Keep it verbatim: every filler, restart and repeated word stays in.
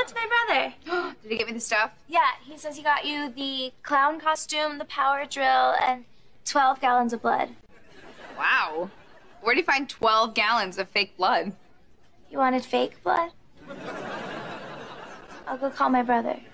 that to my brother. Did he get me the stuff? Yeah, he says he got you the clown costume, the power drill, and twelve gallons of blood. Wow. Where'd he find twelve gallons of fake blood? You wanted fake blood? I'll go call my brother.